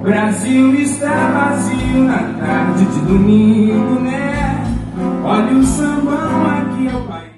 Brasil está vazio na tarde de domingo, né? Olha o sambão, aqui é o país.